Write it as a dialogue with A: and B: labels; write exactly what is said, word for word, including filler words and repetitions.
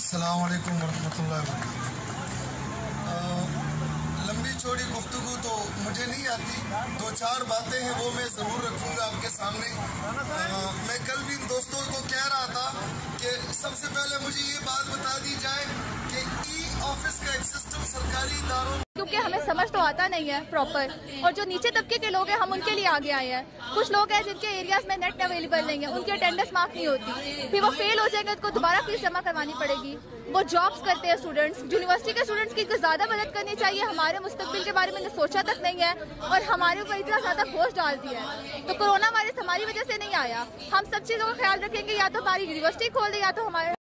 A: अस्सलाम वालेकुम वरहमतुल्लाहि वबरकातुहू। लंबी चौड़ी गुफ्तगू तो मुझे नहीं आती, दो चार बातें हैं वो मैं ज़रूर रखूँगा आपके सामने। आ, मैं कल भी इन दोस्तों को कह रहा था कि सबसे पहले मुझे ये बात बता दी जाए कि ई ऑफिस का एक सिस्टम सरकारी इदारों,
B: क्योंकि हमें समझ तो आता नहीं है प्रॉपर, और जो नीचे तबके के लोग हैं हम उनके लिए आगे आए हैं। कुछ लोग हैं जिनके एरियाज में नेट अवेलेबल नहीं है, उनकी अटेंडेंस मार्क नहीं होती, फिर वो फेल हो जाएंगे, उनको दोबारा फीस जमा करवानी पड़ेगी। वो जॉब्स करते हैं स्टूडेंट्स, यूनिवर्सिटी के स्टूडेंट्स की ज्यादा मदद करनी चाहिए। हमारे मुस्तकबिल के बारे में सोचा तक नहीं है और हमारे ऊपर इतना ज्यादा बोझ डाल दिया है। तो कोरोना वायरस हमारी वजह से नहीं आया, हम सब चीजों का ख्याल रखेंगे, या तो हमारी यूनिवर्सिटी खोल दे या तो हमारे